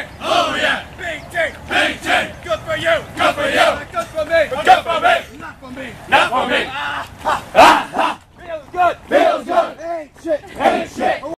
BT. Oh yeah. BT. BT. Good for you. Good for you. Good for me. Good for me. Not for me. Not for me. Feels good. Feels good. Ain't shit. Ain't shit.